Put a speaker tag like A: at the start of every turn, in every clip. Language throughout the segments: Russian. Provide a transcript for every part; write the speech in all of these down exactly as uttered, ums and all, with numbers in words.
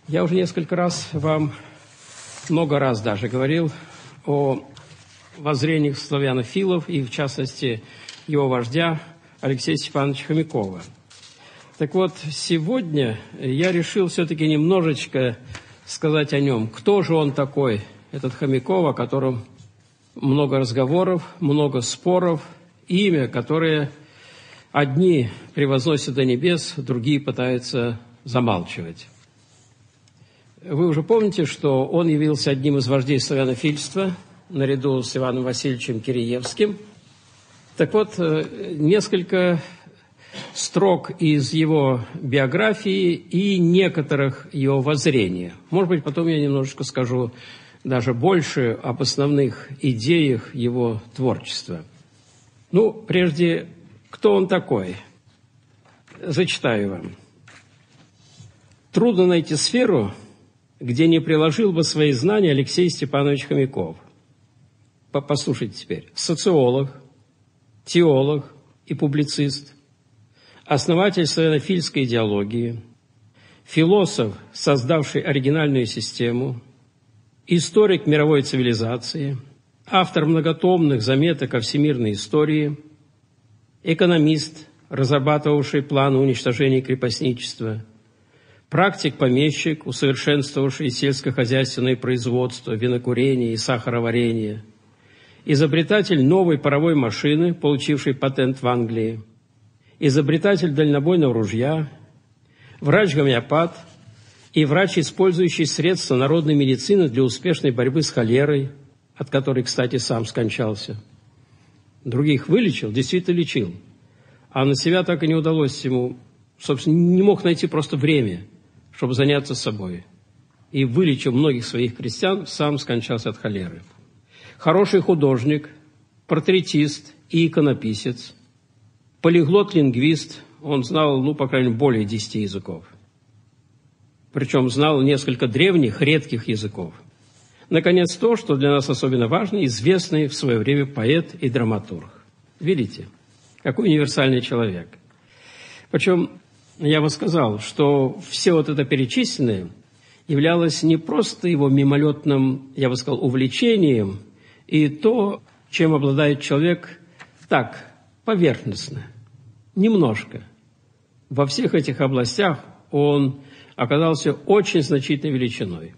A: Я уже несколько раз вам, много раз даже говорил о воззрениях славянофилов и, в частности, его вождя Алексея Степановича Хомякова. Так вот, сегодня я решил все-таки немножечко сказать о нем. Кто же он такой, этот Хомяков, о котором много разговоров, много споров, имя, которое одни превозносят до небес, другие пытаются замалчивать. Вы уже помните, что он явился одним из вождей славянофильства, наряду с Иваном Васильевичем Киреевским. Так вот, несколько строк из его биографии и некоторых его воззрений. Может быть, потом я немножечко скажу даже больше об основных идеях его творчества. Ну, прежде, кто он такой? Зачитаю вам. Трудно найти сферу, где не приложил бы свои знания Алексей Степанович Хомяков. Послушайте теперь. Социолог, теолог и публицист, основатель славянофильской идеологии, философ, создавший оригинальную систему, историк мировой цивилизации, автор многотомных заметок о всемирной истории, экономист, разрабатывавший планы уничтожения крепостничества, практик-помещик, усовершенствовавший сельскохозяйственное производство, винокурение и сахароварение, изобретатель новой паровой машины, получивший патент в Англии, изобретатель дальнобойного ружья, врач-гомеопат и врач, использующий средства народной медицины для успешной борьбы с холерой, от которой, кстати, сам скончался. Других вылечил, действительно лечил, а на себя так и не удалось ему, собственно, не мог найти просто время, чтобы заняться собой. И вылечил многих своих крестьян, сам скончался от холеры. Хороший художник, портретист и иконописец, полиглот-лингвист, он знал, ну, по крайней мере, более десяти языков. Причем знал несколько древних, редких языков. Наконец, то, что для нас особенно важно, известный в свое время поэт и драматург. Видите, какой универсальный человек. Причем я бы сказал, что все вот это перечисленное являлось не просто его мимолетным, я бы сказал, увлечением, и то, чем обладает человек так, поверхностно, немножко. Во всех этих областях он оказался очень значительной величиной.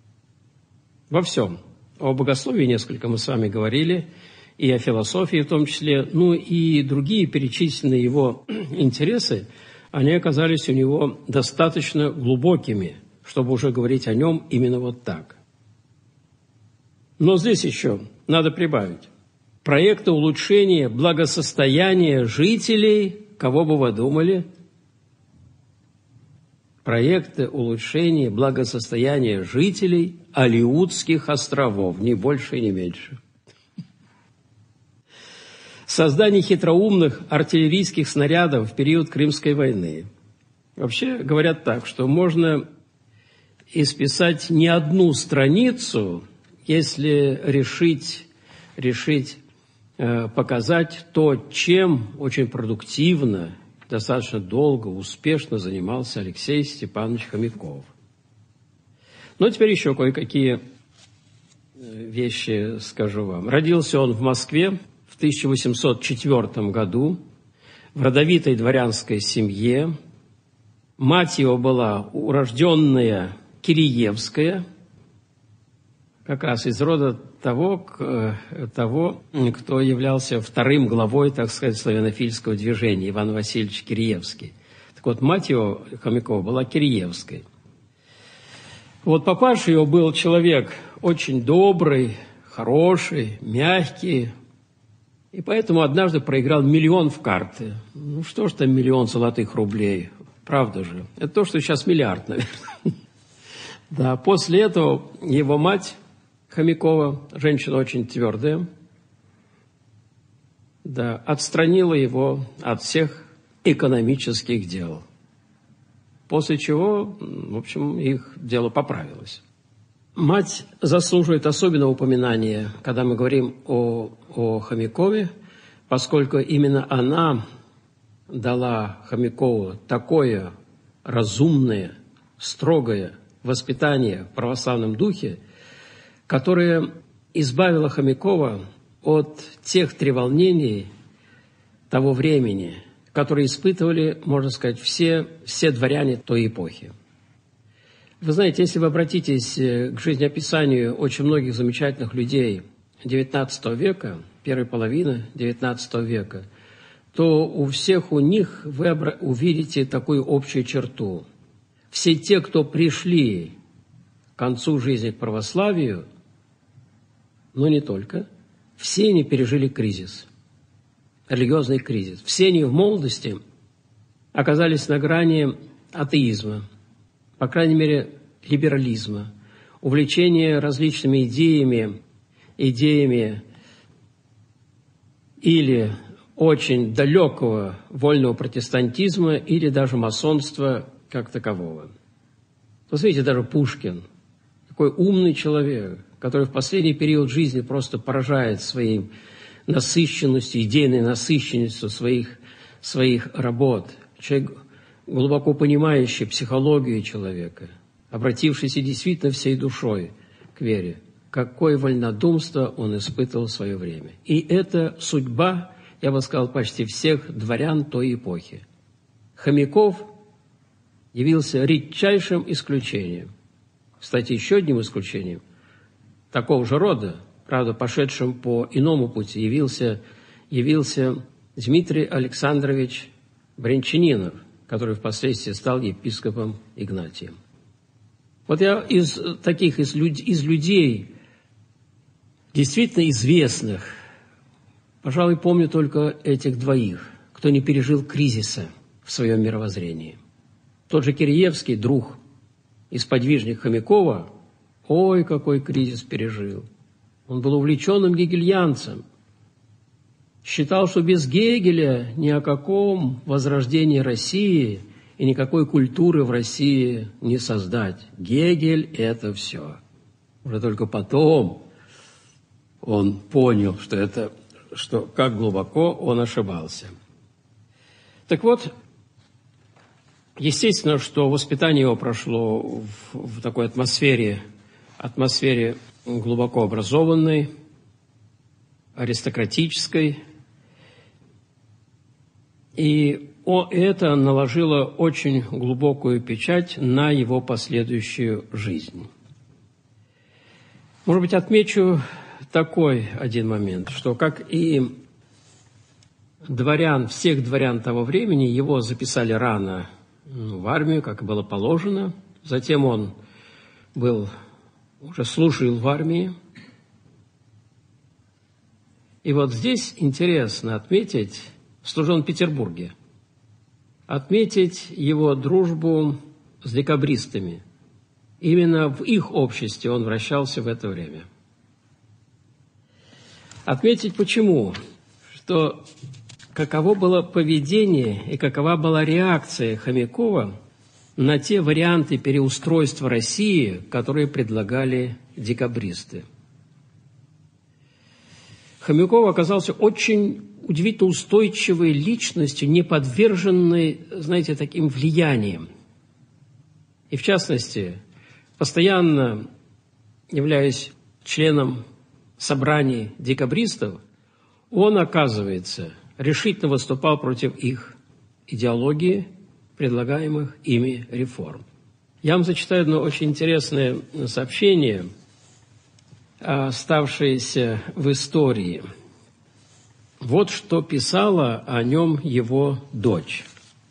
A: Во всем. О богословии несколько мы с вами говорили, и о философии в том числе, ну и другие перечисленные его интересы, они оказались у него достаточно глубокими, чтобы уже говорить о нем именно вот так. Но здесь еще надо прибавить. Проекты улучшения благосостояния жителей, кого бы вы думали? Проекты улучшения благосостояния жителей Алеутских островов, ни больше, ни меньше. Создание хитроумных артиллерийских снарядов в период Крымской войны. Вообще говорят так, что можно исписать не одну страницу, если решить, решить э, показать то, чем очень продуктивно, достаточно долго, успешно занимался Алексей Степанович Хомяков. Ну, теперь еще кое-какие вещи скажу вам. Родился он в Москве в тысяча восемьсот четвёртом году в родовитой дворянской семье. Мать его была урожденная Киреевская, как раз из рода того, того, кто являлся вторым главой, так сказать, славянофильского движения, Иван Васильевич Киреевский. Так вот, мать его, Хомякова, была Киреевской. Вот папаша его был человек очень добрый, хороший, мягкий, и поэтому однажды проиграл миллион в карты. Ну, что ж там миллион золотых рублей, правда же? Это то, что сейчас миллиард, наверное. Да, после этого его мать Хомякова, женщина очень твердая, да, отстранила его от всех экономических дел. После чего, в общем, их дело поправилось. Мать заслуживает особенного упоминания, когда мы говорим о, о Хомякове, поскольку именно она дала Хомякову такое разумное, строгое воспитание в православном духе, которое избавило Хомякова от тех треволнений того времени, которые испытывали, можно сказать, все, все дворяне той эпохи. Вы знаете, если вы обратитесь к жизнеописанию очень многих замечательных людей девятнадцатого века, первой половины девятнадцатого века, то у всех у них вы увидите такую общую черту. Все те, кто пришли к концу жизни к православию, но не только, все они пережили кризис, религиозный кризис. Все они в молодости оказались на грани атеизма, по крайней мере, либерализма, увлечения различными идеями, идеями или очень далекого вольного протестантизма, или даже масонства как такового. Вы видите, даже Пушкин, такой умный человек, который в последний период жизни просто поражает своей насыщенностью, идейной насыщенностью своих, своих работ. Человек, глубоко понимающий психологию человека, обратившийся действительно всей душой к вере. Какое вольнодумство он испытывал в свое время. И это судьба, я бы сказал, почти всех дворян той эпохи. Хомяков явился редчайшим исключением. Кстати, еще одним исключением такого же рода, правда, пошедшим по иному пути, явился, явился Дмитрий Александрович Брянчанинов, который впоследствии стал епископом Игнатием. Вот я из таких, из, люд, из людей, действительно известных, пожалуй, помню только этих двоих, кто не пережил кризиса в своем мировоззрении. Тот же Киреевский, друг и сподвижник Хомякова, ой, какой кризис пережил. Он был увлеченным гегельянцем. Считал, что без Гегеля ни о каком возрождении России и никакой культуры в России не создать. Гегель – это все. Уже только потом он понял, что это, что как глубоко он ошибался. Так вот, естественно, что воспитание его прошло в, в такой атмосфере, атмосфере глубоко образованной, аристократической. И это наложило очень глубокую печать на его последующую жизнь. Может быть, отмечу такой один момент, что, как и дворян, всех дворян того времени, его записали рано в армию, как и было положено. Затем он был, уже служил в армии. И вот здесь интересно отметить, служил он в Петербурге, отметить его дружбу с декабристами. Именно в их обществе он вращался в это время. Отметить почему? Что каково было поведение и какова была реакция Хомякова на те варианты переустройства России, которые предлагали декабристы. Хомяков оказался очень удивительно устойчивой личностью, не подверженной, знаете, таким влияниям. И в частности, постоянно являясь членом собраний декабристов, он, оказывается, решительно выступал против их идеологии, предлагаемых ими реформ. Я вам зачитаю одно очень интересное сообщение, оставшееся в истории. Вот что писала о нем его дочь.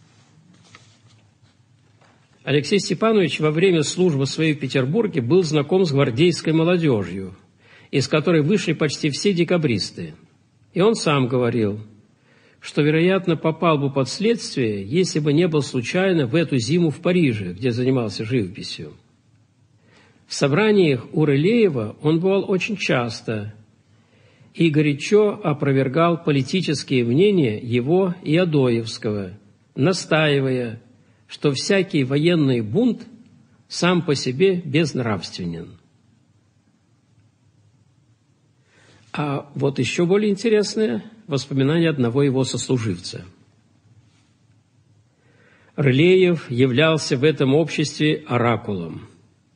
A: Алексей Степанович во время службы своей в Петербурге был знаком с гвардейской молодежью, из которой вышли почти все декабристы. И он сам говорил, что, вероятно, попал бы под следствие, если бы не был случайно в эту зиму в Париже, где занимался живописью. В собраниях у Рылеева он бывал очень часто и горячо опровергал политические мнения его и Адоевского, настаивая, что всякий военный бунт сам по себе безнравственен. А вот еще более интересное воспоминание одного его сослуживца. Рылеев являлся в этом обществе оракулом.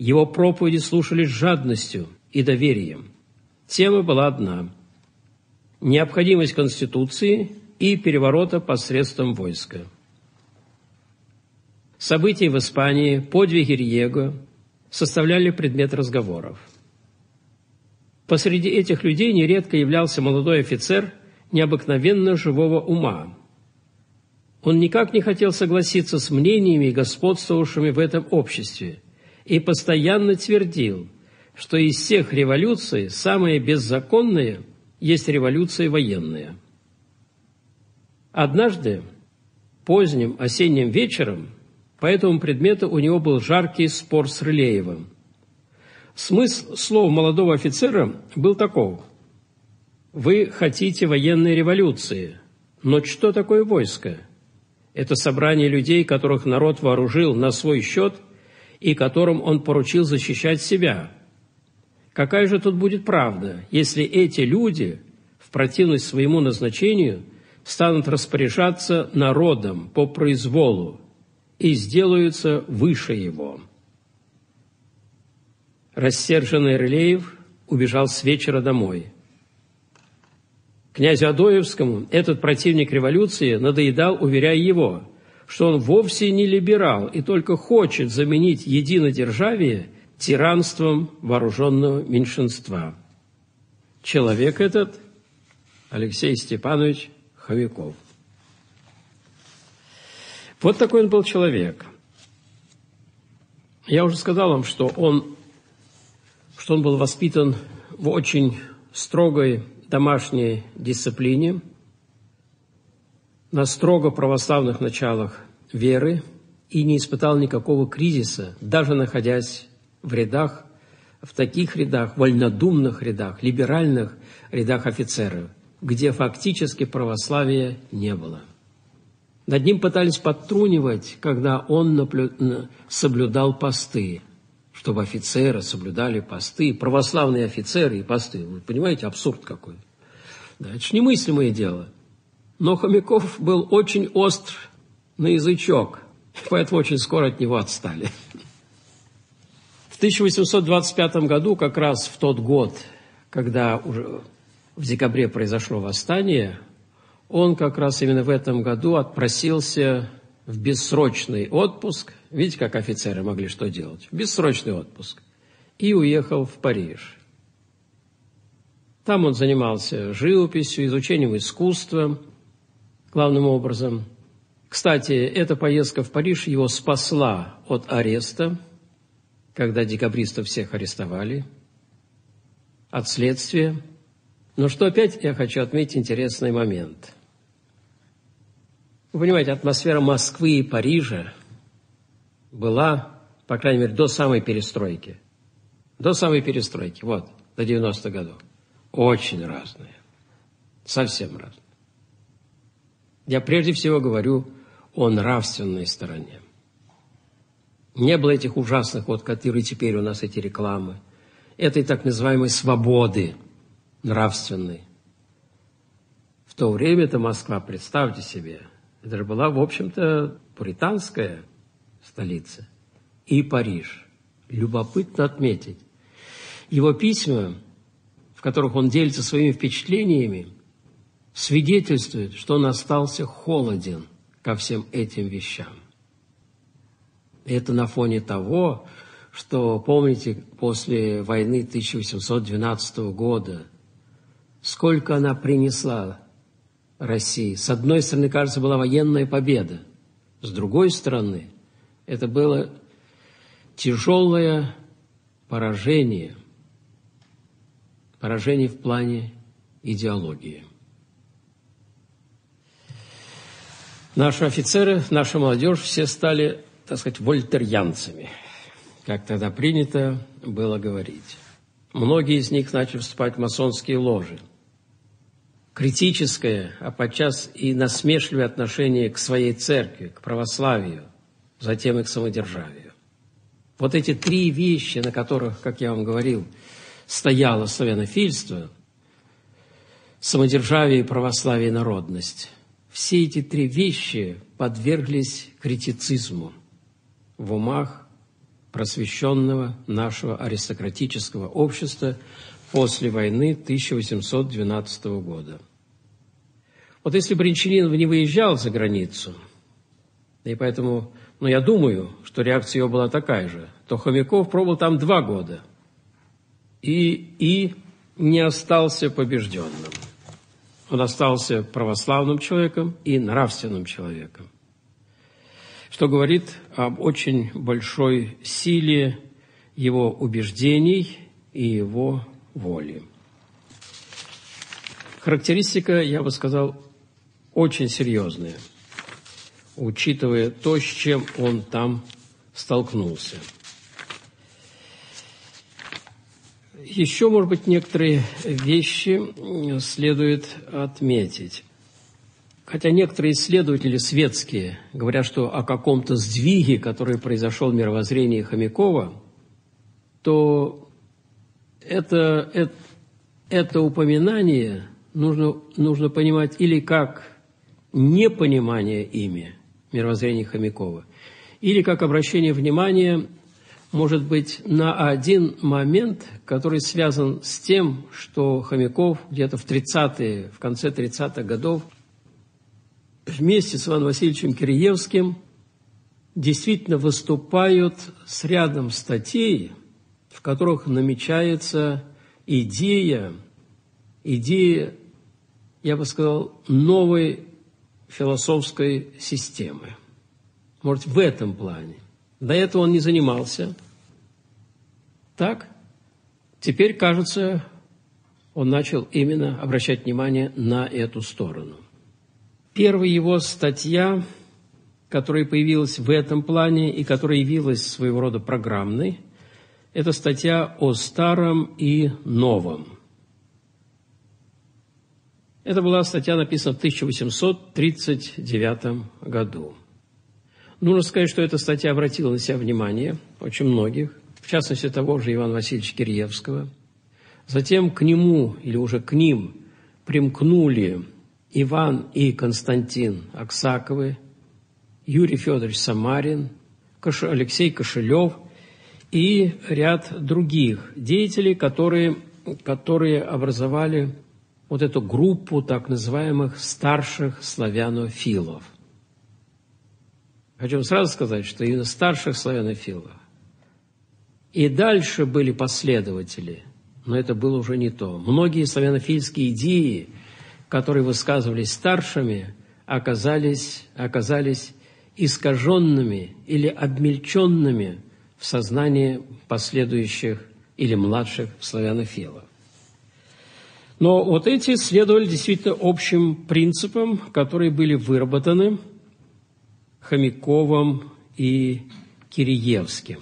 A: Его проповеди слушали с жадностью и доверием. Тема была одна – необходимость Конституции и переворота посредством войска. События в Испании, подвиги Риего составляли предмет разговоров. Посреди этих людей нередко являлся молодой офицер необыкновенно живого ума. Он никак не хотел согласиться с мнениями, господствовавшими в этом обществе, и постоянно твердил, что из всех революций самая беззаконная есть революция военная. Однажды, поздним осенним вечером, по этому предмету у него был жаркий спор с Рылеевым. Смысл слов молодого офицера был таков: «Вы хотите военной революции, но что такое войско? Это собрание людей, которых народ вооружил на свой счет и которым он поручил защищать себя. Какая же тут будет правда, если эти люди, в противность своему назначению, станут распоряжаться народом по произволу и сделаются выше его?» Рассерженный Рылеев убежал с вечера домой. Князю Адоевскому этот противник революции надоедал, уверяя его, что он вовсе не либерал и только хочет заменить единодержавие тиранством вооруженного меньшинства. Человек этот – Алексей Степанович Хомяков. Вот такой он был человек. Я уже сказал вам, что он, что он был воспитан в очень строгой домашней дисциплине, на строго православных началах веры и не испытал никакого кризиса, даже находясь в рядах, в таких рядах, вольнодумных рядах, либеральных рядах офицеров, где фактически православия не было. Над ним пытались подтрунивать, когда он наплю... соблюдал посты, чтобы офицеры соблюдали посты, православные офицеры и посты. Вы понимаете, абсурд какой. Да, это ж немыслимое дело. Но Хомяков был очень остр на язычок, поэтому очень скоро от него отстали. В тысяча восемьсот двадцать пятом году, как раз в тот год, когда уже в декабре произошло восстание, он как раз именно в этом году отпросился в бессрочный отпуск. Видите, как офицеры могли что делать? Бессрочный отпуск. И уехал в Париж. Там он занимался живописью, изучением искусства, главным образом. Кстати, эта поездка в Париж его спасла от ареста, когда декабристов всех арестовали, от следствия. Но что опять я хочу отметить интересный момент. Вы понимаете, атмосфера Москвы и Парижа была, по крайней мере, до самой перестройки. До самой перестройки, вот, до девяностых годов. Очень разные. Совсем разные. Я прежде всего говорю о нравственной стороне. Не было этих ужасных, вот, которые теперь у нас эти рекламы, этой так называемой свободы нравственной. В то время это Москва, представьте себе, это же была, в общем-то, пуританская столица. И Париж. Любопытно отметить. Его письма, в которых он делится своими впечатлениями, свидетельствуют, что он остался холоден ко всем этим вещам. И это на фоне того, что, помните, после войны тысяча восемьсот двенадцатого года, сколько она принесла России. С одной стороны, кажется, была военная победа. С другой стороны, это было тяжелое поражение. Поражение в плане идеологии. Наши офицеры, наша молодежь все стали, так сказать, вольтерьянцами, как тогда принято было говорить. Многие из них начали вступать в масонские ложи. Критическое, а подчас и насмешливое отношение к своей церкви, к православию, затем и к самодержавию. Вот эти три вещи, на которых, как я вам говорил, стояло славянофильство, самодержавие и православие и народность, все эти три вещи подверглись критицизму в умах просвещенного нашего аристократического общества после войны тысяча восемьсот двенадцатого года. Вот если Бринчанинов не выезжал за границу, и поэтому, ну, я думаю, что реакция его была такая же, то Хомяков пробыл там два года и, и не остался побежденным. Он остался православным человеком и нравственным человеком, что говорит об очень большой силе его убеждений и его воли. Характеристика, я бы сказал, очень серьезная, учитывая то, с чем он там столкнулся. Еще, может быть, некоторые вещи следует отметить. Хотя некоторые исследователи светские говорят, что о каком-то сдвиге, который произошел в мировоззрении Хомякова, то это, это, это упоминание нужно, нужно понимать или как непонимание ими мировоззрения Хомякова, или как обращение внимания, может быть, на один момент, который связан с тем, что Хомяков где-то в тридцатые, в конце тридцатых годов вместе с Иваном Васильевичем Киреевским действительно выступают с рядом статей, в которых намечается идея, идея, я бы сказал, новой философской системы. Может, в этом плане. До этого он не занимался. Так, теперь, кажется, он начал именно обращать внимание на эту сторону. Первая его статья, которая появилась в этом плане и которая явилась своего рода программной, это статья о старом и новом. Это была статья, написана в тысяча восемьсот тридцать девятом году. Нужно сказать, что эта статья обратила на себя внимание очень многих, в частности того же Ивана Васильевича Киреевского. Затем к нему, или уже к ним, примкнули Иван и Константин Аксаковы, Юрий Федорович Самарин, Алексей Кошелев и ряд других деятелей, которые, которые образовали вот эту группу так называемых старших славянофилов. Хочу сразу сказать, что именно старших славянофилов. И дальше были последователи, но это было уже не то. Многие славянофильские идеи, которые высказывались старшими, оказались, оказались искаженными или обмельченными в сознании последующих или младших славянофилов. Но вот эти следовали действительно общим принципам, которые были выработаны Хомяковым и Киреевским.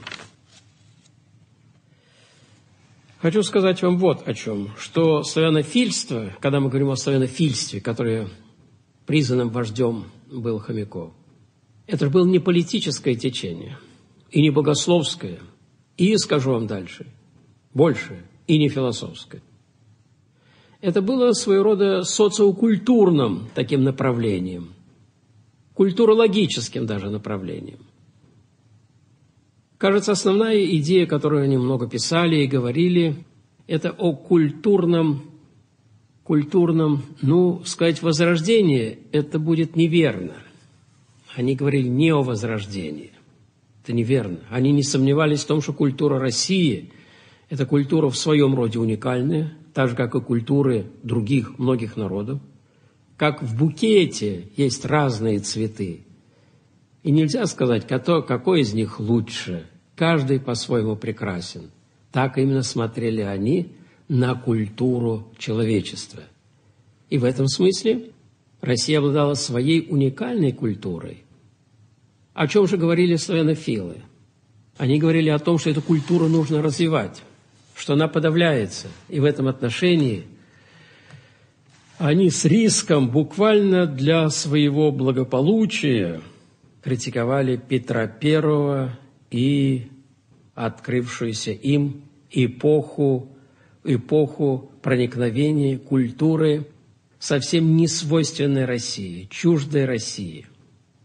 A: Хочу сказать вам вот о чем, что славянофильство, когда мы говорим о славянофильстве, которое признанным вождем был Хомяков, это было не политическое течение и не богословское, и, скажу вам дальше, больше, и не философское. Это было своего рода социокультурным таким направлением, культурологическим даже направлением. Кажется, основная идея, которую они много писали и говорили, это о культурном, культурном, ну, сказать, возрождении, это будет неверно. Они говорили не о возрождении. Это неверно. Они не сомневались в том, что культура России – это культура в своем роде уникальная, так же, как и культуры других многих народов. Как в букете есть разные цветы. И нельзя сказать, какой из них лучше. Каждый по-своему прекрасен. Так именно смотрели они на культуру человечества. И в этом смысле Россия обладала своей уникальной культурой. О чем же говорили славянофилы? Они говорили о том, что эту культуру нужно развивать, что она подавляется. И в этом отношении они с риском буквально для своего благополучия критиковали Петра Первого и открывшуюся им эпоху, эпоху проникновения культуры совсем не свойственной России, чуждой России.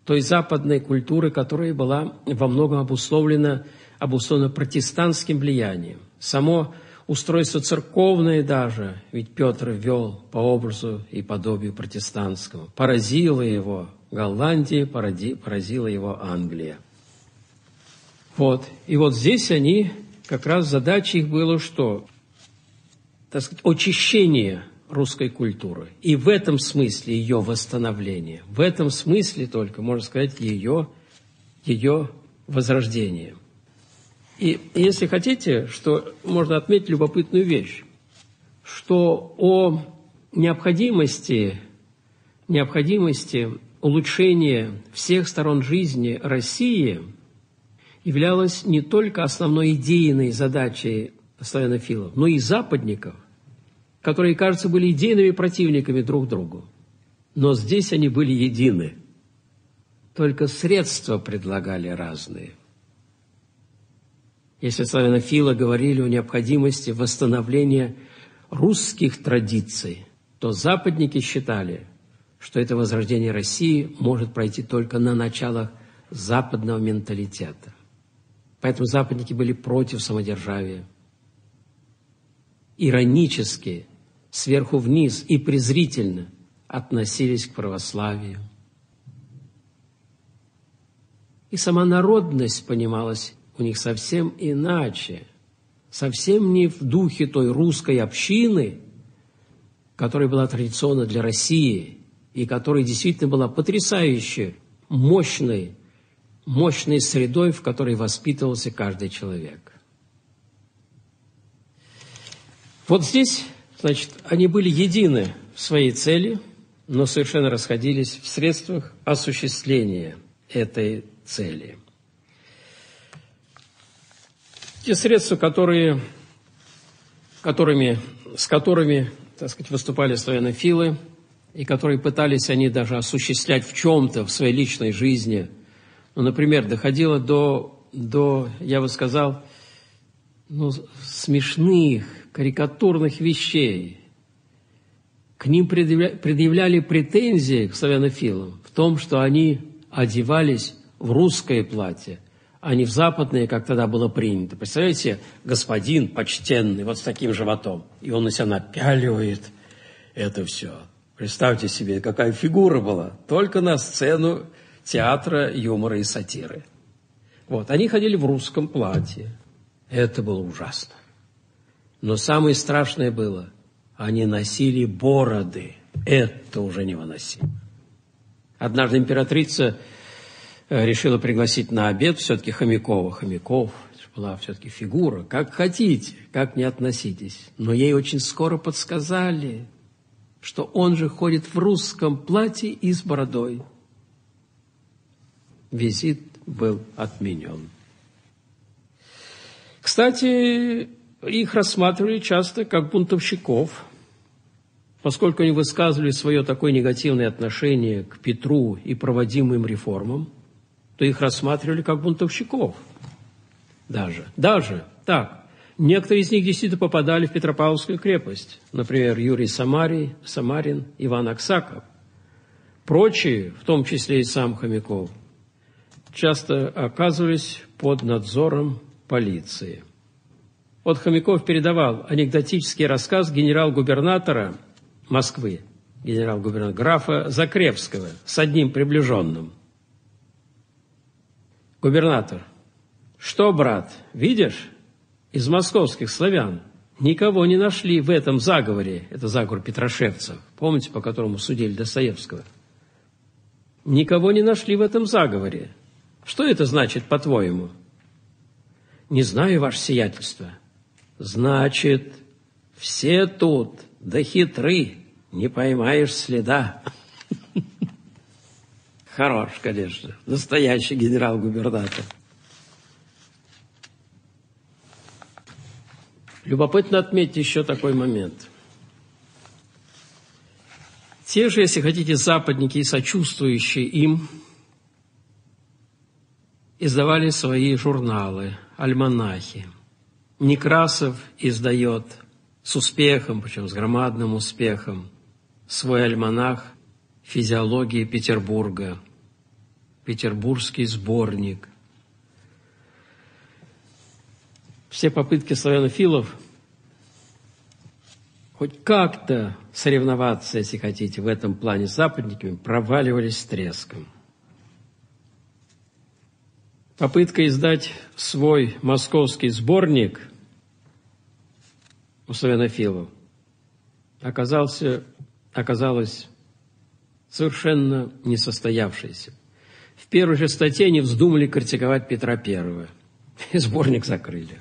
A: той западной культуры, которая была во многом обусловлена, обусловлена протестантским влиянием. Само устройство церковное даже, ведь Петр ввел по образу и подобию протестантскому, поразило его Голландия, поразила его Англия. Вот. И вот здесь они, как раз задача их было что? Так сказать, очищение русской культуры. И в этом смысле ее восстановление. В этом смысле только, можно сказать, ее, ее возрождение. И если хотите, что можно отметить любопытную вещь, что о необходимости, необходимости улучшения всех сторон жизни России являлась не только основной идейной задачей славянофилов, но и западников, которые, кажется, были идейными противниками друг другу. Но здесь они были едины. Только средства предлагали разные. Если славянофилы говорили о необходимости восстановления русских традиций, то западники считали, что это возрождение России может пройти только на началах западного менталитета. Поэтому западники были против самодержавия. Иронически, сверху вниз и презрительно относились к православию. И сама народность понималась у них совсем иначе, совсем не в духе той русской общины, которая была традиционна для России и которая действительно была потрясающе мощной, мощной средой, в которой воспитывался каждый человек. Вот здесь, значит, они были едины в своей цели, но совершенно расходились в средствах осуществления этой цели. Те средства, которые, которыми, с которыми, так сказать, выступали славянофилы, и которые пытались они даже осуществлять в чем-то в своей личной жизни, ну, например, доходило до, до, я бы сказал, ну, смешных, карикатурных вещей. К ним предъявляли претензии, к славянофилам, в том, что они одевались в русское платье, а не в западное, как тогда было принято. Представляете, господин почтенный, вот с таким животом, и он на себя напяливает это все. Представьте себе, какая фигура была, только на сцену театра юмора и сатиры. Вот, они ходили в русском платье. Это было ужасно. Но самое страшное было, они носили бороды. Это уже невыносимо. Однажды императрица решила пригласить на обед все-таки Хомякова. Хомяков была все-таки фигура. Как хотите, как не относитесь. Но ей очень скоро подсказали, что он же ходит в русском платье и с бородой. Визит был отменен. Кстати, их рассматривали часто как бунтовщиков, поскольку они высказывали свое такое негативное отношение к Петру и проводимым реформам, то их рассматривали как бунтовщиков. Даже, даже так. Некоторые из них действительно попадали в Петропавловскую крепость. Например, Юрий Самарий, Самарин, Иван Аксаков. Прочие, в том числе и сам Хомяков, часто оказывались под надзором полиции. Вот Хомяков передавал анекдотический рассказ генерал-губернатора Москвы, генерал-губернатора графа Закревского, с одним приближенным. Губернатор: что, брат, видишь, из московских славян никого не нашли в этом заговоре, это заговор петрошевцев, помните, по которому судили Достоевского? Никого не нашли в этом заговоре. Что это значит, по-твоему? Не знаю, ваше сиятельство. Значит, все тут, да хитры, не поймаешь следа. Хорош, конечно, настоящий генерал-губернатор. Любопытно отметить еще такой момент. Те же, если хотите, западники и сочувствующие им, издавали свои журналы, альманахи. Некрасов издает с успехом, причем с громадным успехом, свой альманах «Физиология Петербурга». петербургский сборник. Все попытки славянофилов хоть как-то соревноваться, если хотите, в этом плане с западниками, проваливались с треском. Попытка издать свой московский сборник у славянофилов оказался, оказалась совершенно несостоявшейся. В первой же статье они вздумали критиковать Петра Первого, и сборник закрыли.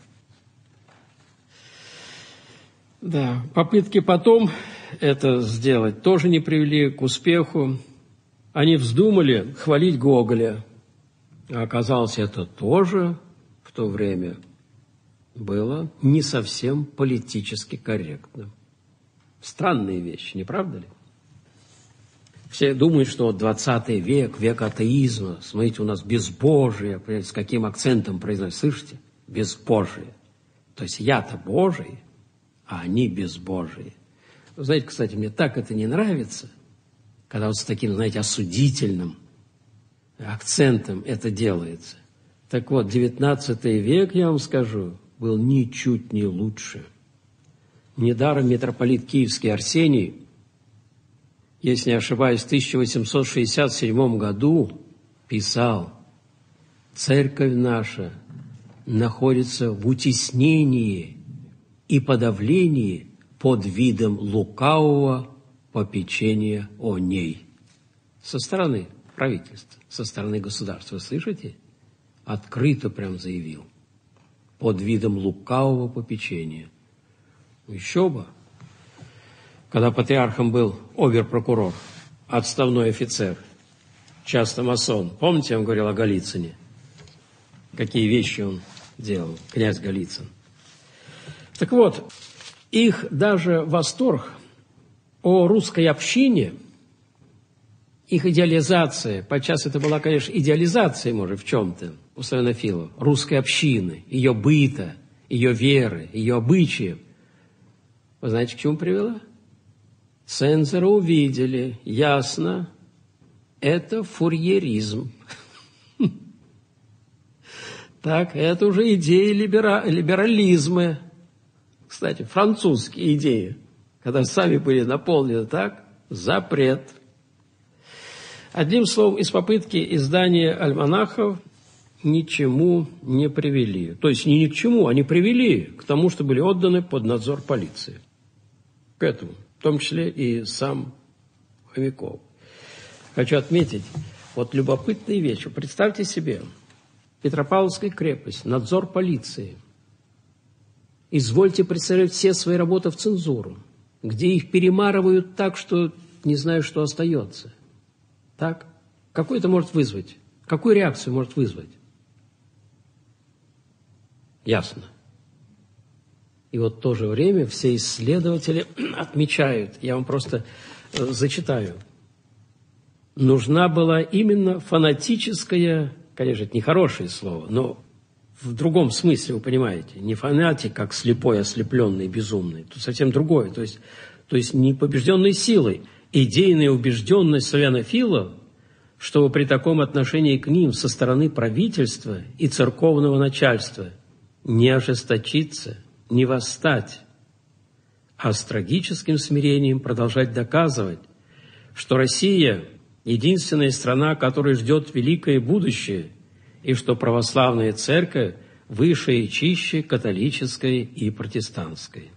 A: Да, попытки потом это сделать тоже не привели к успеху. Они вздумали хвалить Гоголя. А оказалось, это тоже в то время было не совсем политически корректно. Странные вещи, не правда ли? Все думают, что двадцатый век, век атеизма. Смотрите, у нас безбожие. С каким акцентом произносят? Слышите? Безбожие. То есть я-то Божий, а они безбожие. Вы знаете, кстати, мне так это не нравится, когда вот с таким, знаете, осудительным акцентом это делается. Так вот, девятнадцатый век, я вам скажу, был ничуть не лучше. Недаром митрополит Киевский Арсений, если не ошибаюсь, в тысяча восемьсот шестьдесят седьмом году писал: «Церковь наша находится в утеснении и подавлении под видом лукавого попечения о ней». Со стороны правительства, со стороны государства. Вы слышите? Открыто прям заявил. Под видом лукавого попечения. Еще бы. Когда патриархом был обер-прокурор, отставной офицер, часто масон. Помните, я вам говорил о Голицыне? Какие вещи он делал, князь Голицын. Так вот, их даже восторг о русской общине, их идеализация, подчас это была, конечно, идеализация, может, в чем-то у славянофилов, русской общины, ее быта, ее веры, ее обычаев. Вы знаете, к чему привела? Цензоры увидели, ясно, это фурьеризм. Так, это уже идеи либерализма. Кстати, французские идеи, когда сами были наполнены так, запрет. Одним словом, из попытки издания альманахов ничему не привели. То есть не ни к чему, они привели к тому, что были отданы под надзор полиции. К этому, в том числе и сам Хомяков. Хочу отметить, вот любопытные вещи. Представьте себе, Петропавловская крепость, надзор полиции. Извольте представлять все свои работы в цензуру, где их перемарывают так, что не знаю, что остается. Так? Какую это может вызвать? Какую реакцию может вызвать? Ясно. И вот в то же время все исследователи отмечают, я вам просто э, зачитаю, нужна была именно фанатическая, конечно, это нехорошее слово, но в другом смысле, вы понимаете, не фанатик, как слепой, ослепленный, безумный, тут совсем другое, то есть, то есть не побежденной силой, идейная убежденность славянофилов, чтобы при таком отношении к ним со стороны правительства и церковного начальства не ожесточиться, не восстать, а с трагическим смирением продолжать доказывать, что Россия – единственная страна, которая ждет великое будущее, и что православная церковь выше и чище католической и протестантской.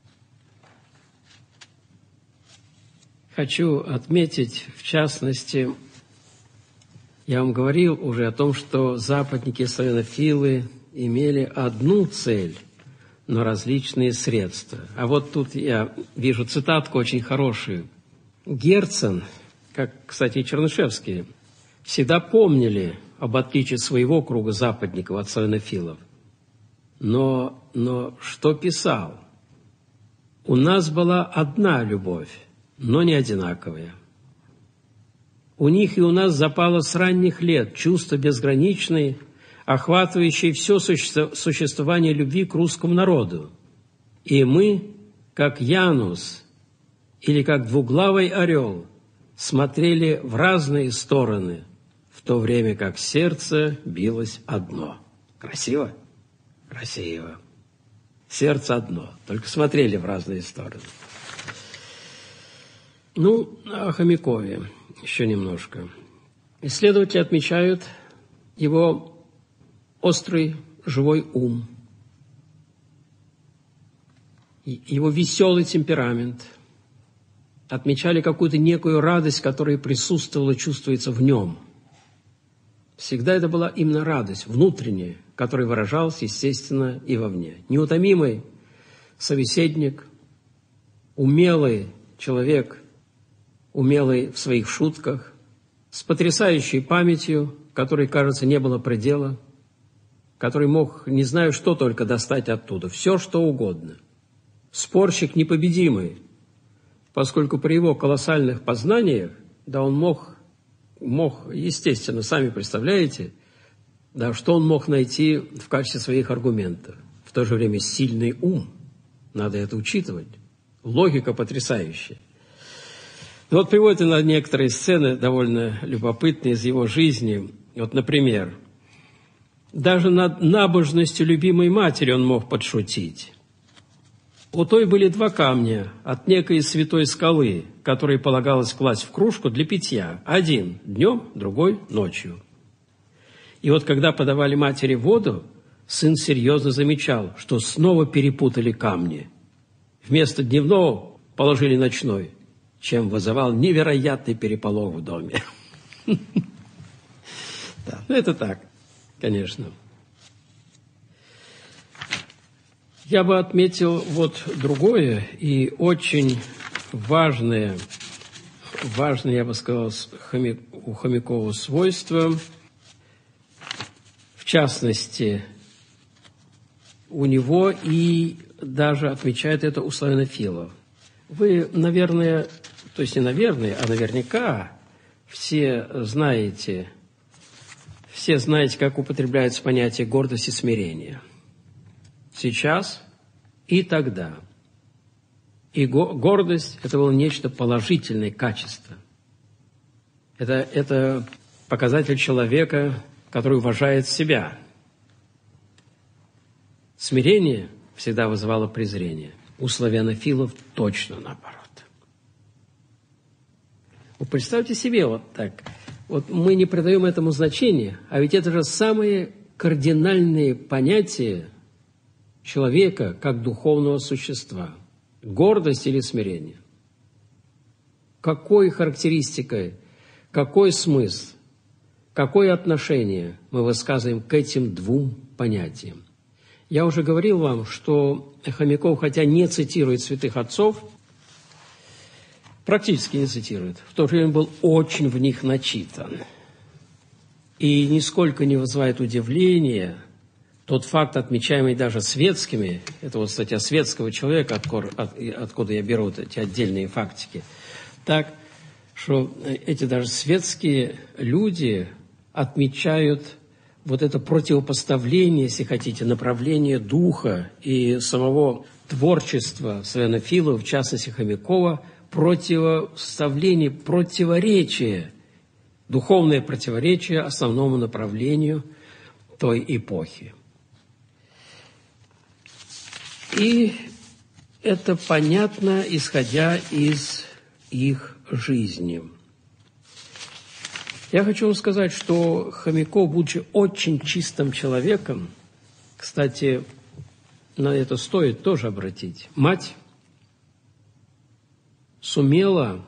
A: Хочу отметить, в частности, я вам говорил уже о том, что западники-славянофилы имели одну цель, но различные средства. А вот тут я вижу цитатку очень хорошую. Герцен, как, кстати, и Чернышевский, всегда помнили об отличии своего круга западников от славянофилов. Но, но что писал? У нас была одна любовь, но не одинаковая. У них и у нас запало с ранних лет чувство безграничной, охватывающее все существование любви к русскому народу. И мы, как Янус или как двуглавый орел, смотрели в разные стороны, в то время как сердце билось одно. Красиво? Красиво. Сердце одно, только смотрели в разные стороны. Ну, о Хомякове еще немножко. Исследователи отмечают его острый живой ум, его веселый темперамент, отмечали какую-то некую радость, которая присутствовала, чувствуется в нем. Всегда это была именно радость внутренняя, которая выражалась, естественно, и вовне. Неутомимый собеседник, умелый человек, умелый в своих шутках, с потрясающей памятью, которой, кажется, не было предела, который мог, не знаю, что только достать оттуда, все, что угодно. Спорщик непобедимый, поскольку при его колоссальных познаниях, да, он мог, мог, естественно, сами представляете, да, что он мог найти в качестве своих аргументов. В то же время сильный ум, надо это учитывать, логика потрясающая. Вот приводят на некоторые сцены довольно любопытные из его жизни. Вот, например, даже над набожностью любимой матери он мог подшутить. У той были два камня от некой святой скалы, которые полагалось класть в кружку для питья. Один днем, другой ночью. И вот когда подавали матери воду, сын серьезно замечал, что снова перепутали камни. Вместо дневного положили ночной, чем вызывал невероятный переполох в доме. Да, ну это так, конечно. Я бы отметил вот другое и очень важное, важное, я бы сказал, у Хомякова свойство, в частности, у него и даже отмечает это у славянофилов. Вы, наверное, то есть не наверное, а наверняка все знаете, все знаете, как употребляется понятие гордость и смирение. Сейчас и тогда. И гордость – это было нечто положительное качество. Это, это показатель человека, который уважает себя. Смирение всегда вызывало презрение. У славянофилов точно наоборот. Вы представьте себе вот так. Вот мы не придаем этому значения, а ведь это же самые кардинальные понятия человека как духовного существа. Гордость или смирение. Какой характеристикой, какой смысл, какое отношение мы высказываем к этим двум понятиям? Я уже говорил вам, что Хомяков, хотя не цитирует святых отцов, практически не цитирует, в то же время был очень в них начитан. И нисколько не вызывает удивления тот факт, отмечаемый даже светскими, это вот статья светского человека, откуда я беру вот эти отдельные фактики, так, что эти даже светские люди отмечают вот это противопоставление, если хотите, направление духа и самого творчества славянофилов, в частности Хомякова, противоставление, противоречие, духовное противоречие основному направлению той эпохи. И это понятно, исходя из их жизни. Я хочу вам сказать, что Хомяков, будучи очень чистым человеком, кстати, на это стоит тоже обратить, мать сумела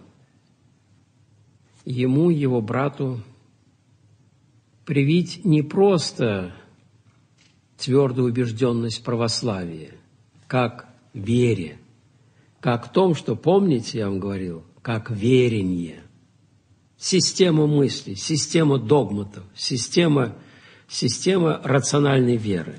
A: ему, его брату, привить не просто твердую убежденность в православии, как вере, как в том, что, помните, я вам говорил, как веренье, система мыслей, система догматов, система, система рациональной веры.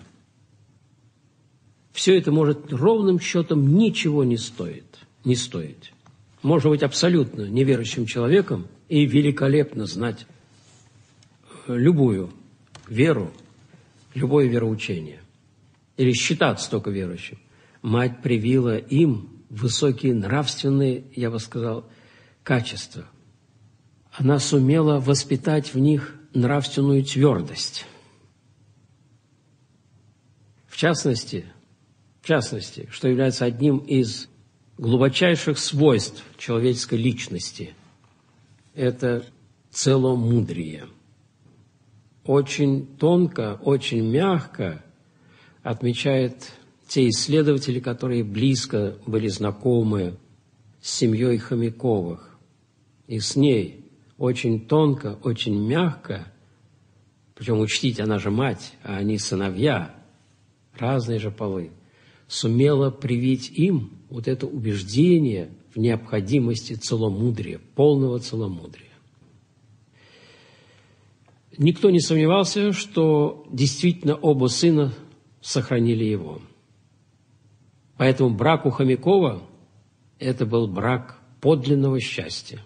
A: Все это может ровным счетом ничего не стоит, не стоить. Можно быть абсолютно неверующим человеком и великолепно знать любую веру, любое вероучение. Или считаться только верующим. Мать привила им высокие нравственные, я бы сказал, качества. Она сумела воспитать в них нравственную твердость. В частности, в частности, что является одним из глубочайших свойств человеческой личности, это целомудрие. Очень тонко, очень мягко отмечают те исследователи, которые близко были знакомы с семьей Хомяковых. И с ней очень тонко, очень мягко, причем учтите, она же мать, а они сыновья, разные же полы, сумела привить им вот это убеждение в необходимости целомудрия, полного целомудрия. Никто не сомневался, что действительно оба сына сохранили его. Поэтому брак у Хомякова – это был брак подлинного счастья.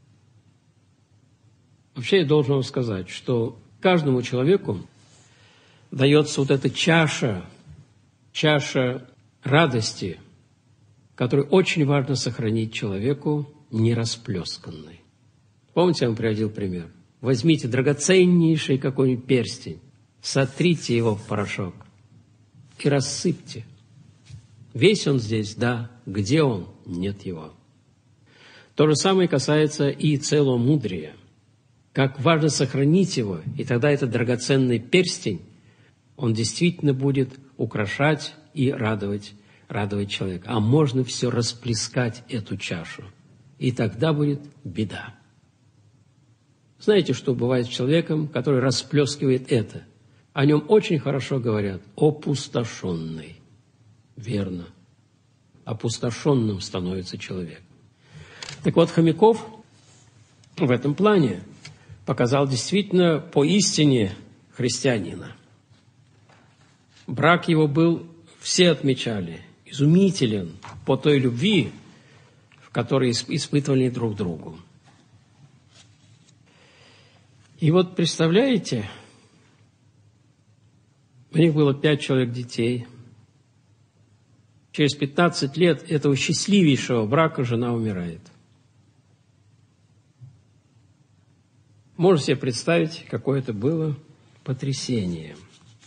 A: Вообще я должен вам сказать, что каждому человеку дается вот эта чаша, чаша радости, которую очень важно сохранить человеку нерасплесканной. Помните, я вам приводил пример? Возьмите драгоценнейший какой-нибудь перстень, сотрите его в порошок и рассыпьте. Весь он здесь, да, где он, нет его. То же самое касается и целомудрия. Как важно сохранить его, и тогда этот драгоценный перстень, он действительно будет украшать и радовать, радовать человека. А можно все расплескать, эту чашу, и тогда будет беда. Знаете, что бывает с человеком, который расплескивает это? О нем очень хорошо говорят опустошенный. Верно. Опустошенным становится человек. Так вот, Хомяков в этом плане показал действительно поистине христианина. Брак его был, все отмечали, изумителен по той любви, в которой испытывали друг другу. И вот представляете, у них было пять человек детей. Через пятнадцать лет этого счастливейшего брака жена умирает. Можно себе представить, какое это было потрясение.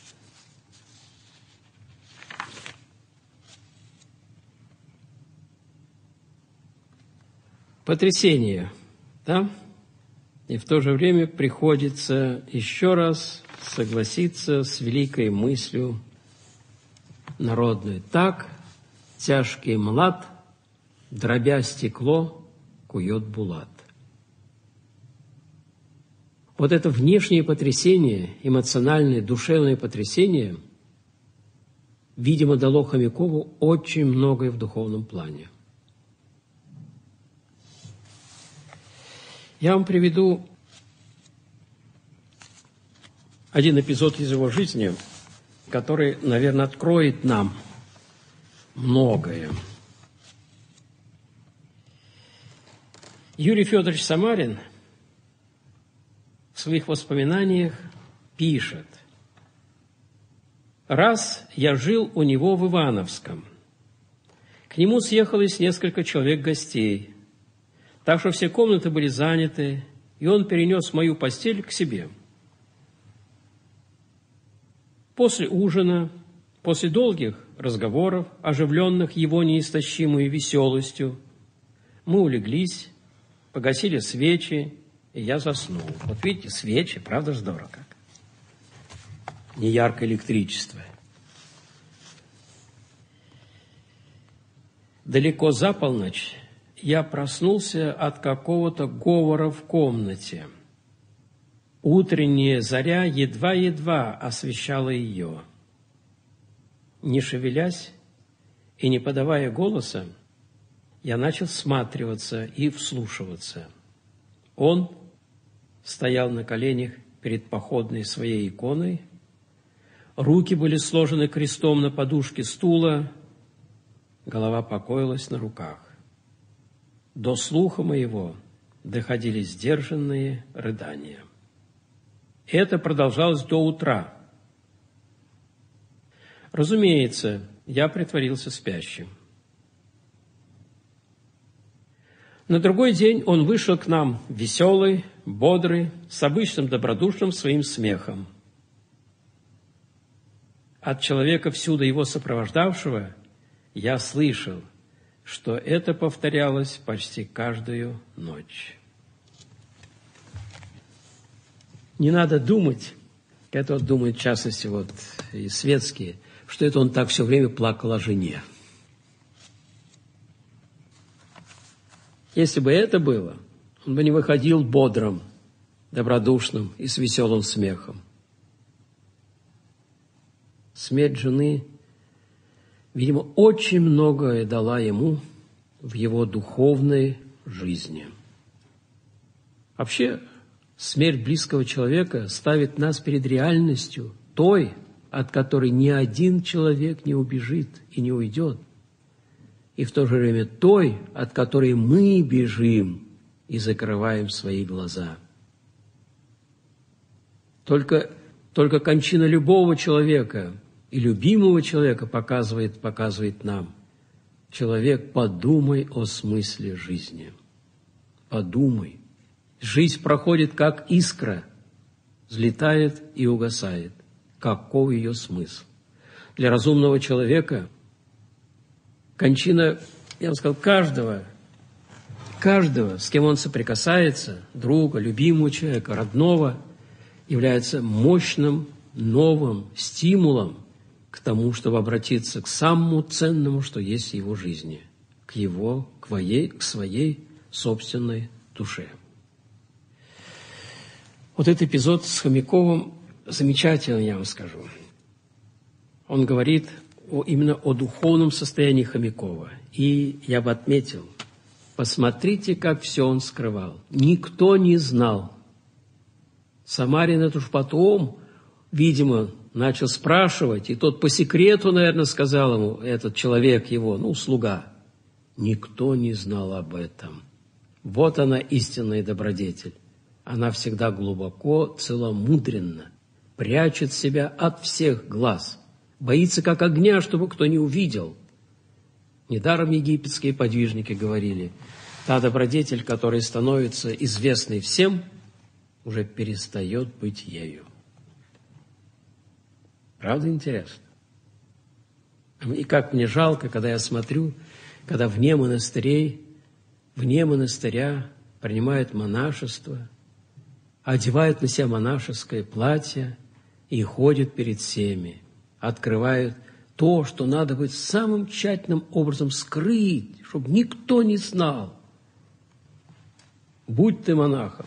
A: Потрясение, да? И в то же время приходится еще раз согласиться с великой мыслью народной. Так тяжкий млад, дробя стекло, кует булат. Вот это внешнее потрясение, эмоциональное, душевное потрясение, видимо, дало Хомякову очень многое в духовном плане. Я вам приведу один эпизод из его жизни, который, наверное, откроет нам многое. Юрий Федорович Самарин в своих воспоминаниях пишет: «Раз я жил у него в Ивановском. К нему съехалось несколько человек гостей, так что все комнаты были заняты, и он перенес мою постель к себе. После ужина, после долгих разговоров, оживленных его неистощимой веселостью, мы улеглись, погасили свечи, и я заснул». Вот видите, свечи, правда, здорово как. Не яркое электричество. Далеко за полночь я проснулся от какого-то говора в комнате. Утренняя заря едва-едва освещала ее. Не шевелясь и не подавая голоса, я начал всматриваться и вслушиваться. Он стоял на коленях перед походной своей иконой, руки были сложены крестом на подушке стула, голова покоилась на руках. До слуха моего доходили сдержанные рыдания. Это продолжалось до утра. Разумеется, я притворился спящим. На другой день он вышел к нам веселый, бодрый, с обычным добродушным своим смехом. От человека, всюду его сопровождавшего, я слышал, что это повторялось почти каждую ночь. Не надо думать, это вот думают в частности вот и светские, что это он так все время плакал о жене. Если бы это было, он бы не выходил бодрым, добродушным и с веселым смехом. Смерть жены, видимо, очень многое дала ему в его духовной жизни. Вообще, смерть близкого человека ставит нас перед реальностью той, от которой ни один человек не убежит и не уйдет, и в то же время той, от которой мы бежим и закрываем свои глаза. Только, только кончина любого человека и любимого человека показывает, показывает нам: человек, подумай о смысле жизни. Подумай. Жизнь проходит как искра, взлетает и угасает. Каков ее смысл? Для разумного человека кончина, я бы сказал, каждого, каждого, с кем он соприкасается, друга, любимого человека, родного, является мощным новым стимулом к тому, чтобы обратиться к самому ценному, что есть в его жизни, к его, к своей, к своей собственной душе. Вот этот эпизод с Хомяковым замечательный, я вам скажу. Он говорит о, именно о духовном состоянии Хомякова. И я бы отметил, посмотрите, как все он скрывал. Никто не знал. Самарин это уж потом, видимо, начал спрашивать, и тот по секрету, наверное, сказал ему, этот человек его, ну, слуга. Никто не знал об этом. Вот она, истинная добродетель. Она всегда глубоко, целомудренна, прячет себя от всех глаз, боится как огня, чтобы кто не увидел. Недаром египетские подвижники говорили, та добродетель, которая становится известной всем, уже перестает быть ею. Правда интересно? И как мне жалко, когда я смотрю, когда вне монастырей, вне монастыря принимают монашество, одевают на себя монашеское платье и ходят перед всеми, открывают то, что надо быть самым тщательным образом скрыть, чтобы никто не знал. Будь ты монахом.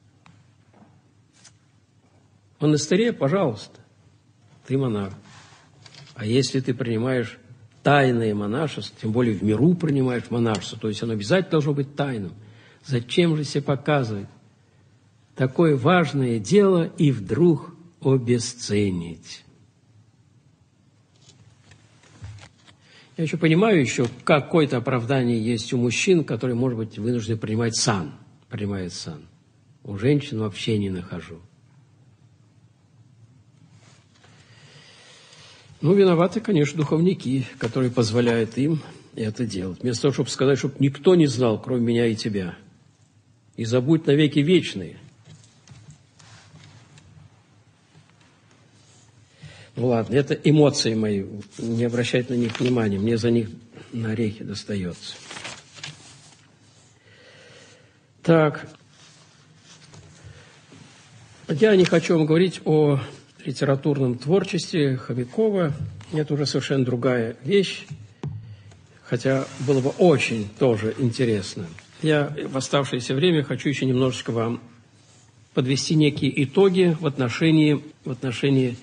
A: В монастыре, пожалуйста, ты монах. А если ты принимаешь тайное монашество, тем более в миру принимаешь монашество, то есть оно обязательно должно быть тайным, зачем же себе показывать такое важное дело и вдруг обесценить? Я еще понимаю, еще какое-то оправдание есть у мужчин, которые, может быть, вынуждены принимать сан, принимают сан. У женщин вообще не нахожу. Ну, виноваты, конечно, духовники, которые позволяют им это делать. Вместо того, чтобы сказать, чтобы никто не знал, кроме меня и тебя. И забудь навеки вечные. Ну ладно, это эмоции мои, не обращайте на них внимания, мне за них на орехи достается. Так, я не хочу вам говорить о литературном творчестве Хомякова, это уже совершенно другая вещь, хотя было бы очень тоже интересно. Я в оставшееся время хочу еще немножечко вам подвести некие итоги в отношении, в отношении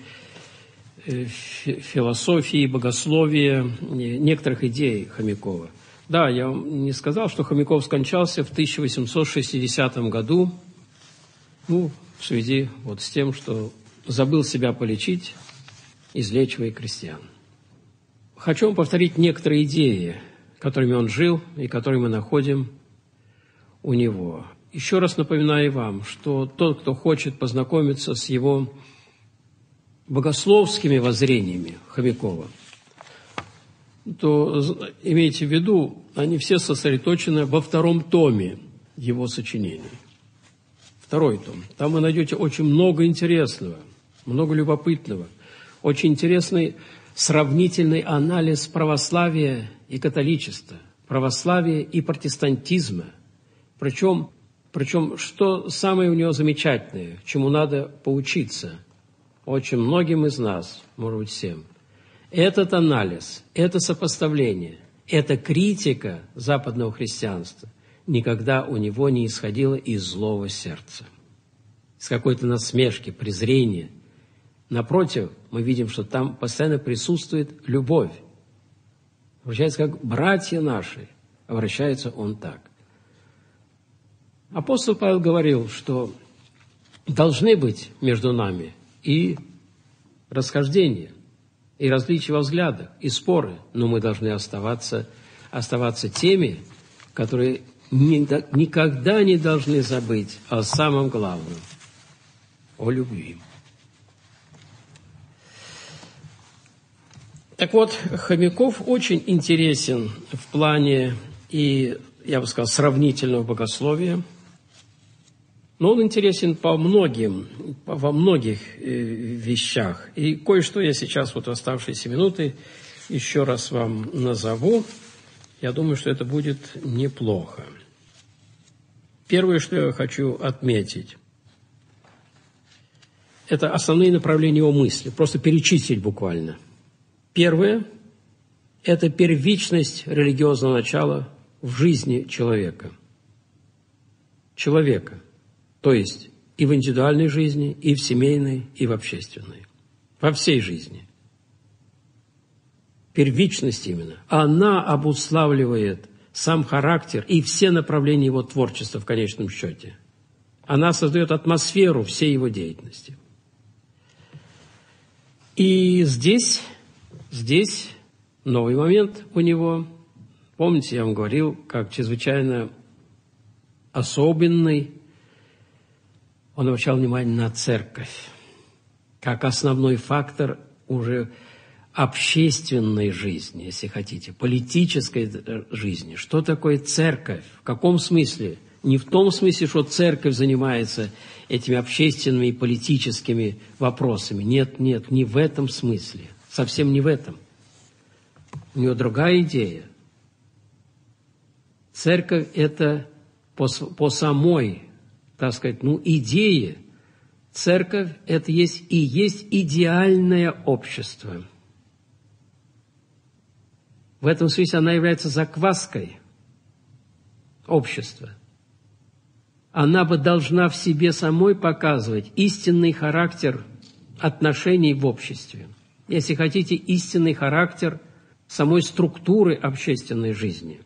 A: философии, богословия, некоторых идей Хомякова. Да, я вам не сказал, что Хомяков скончался в тысяча восемьсот шестидесятом году, ну, в связи вот с тем, что забыл себя полечить, излечивая крестьян. Хочу вам повторить некоторые идеи, которыми он жил и которые мы находим у него. Еще раз напоминаю вам, что тот, кто хочет познакомиться с его богословскими воззрениями Хомякова, то имейте в виду, они все сосредоточены во втором томе его сочинений. Второй том. Там вы найдете очень много интересного, много любопытного, очень интересный сравнительный анализ православия и католичества, православия и протестантизма. Причем, причем, что самое у него замечательное, чему надо поучиться очень многим из нас, может быть, всем. Этот анализ, это сопоставление, эта критика западного христианства никогда у него не исходила из злого сердца, из какой-то насмешки, презрения. Напротив, мы видим, что там постоянно присутствует любовь. Обращается как братья наши, обращается он так. Апостол Павел говорил, что должны быть между нами и расхождения, и различия во взглядах, и споры, но мы должны оставаться, оставаться теми, которые никогда не должны забыть о самом главном, о любви. Так вот, Хомяков очень интересен в плане и, я бы сказал, сравнительного богословия, но он интересен по многим, во многих вещах. И кое-что я сейчас, вот в оставшиеся минуты, еще раз вам назову. Я думаю, что это будет неплохо. Первое, что я хочу отметить, это основные направления его мысли, просто перечислить буквально. Первое – это первичность религиозного начала в жизни человека. Человека, то есть и в индивидуальной жизни, и в семейной, и в общественной. Во всей жизни. Первичность именно. Она обуславливает сам характер и все направления его творчества в конечном счете. Она создает атмосферу всей его деятельности. И здесь... Здесь новый момент у него. Помните, я вам говорил, как чрезвычайно особенный. Он обращал внимание на церковь, как основной фактор уже общественной жизни, если хотите, политической жизни. Что такое церковь? В каком смысле? Не в том смысле, что церковь занимается этими общественными и политическими вопросами. Нет, нет, не в этом смысле. Совсем не в этом. У него другая идея. Церковь – это по, по самой, так сказать, ну, идее. Церковь – это есть и есть идеальное общество. В этом смысле она является закваской общества. Она бы должна в себе самой показывать истинный характер отношений в обществе. Если хотите, истинный характер самой структуры общественной жизни.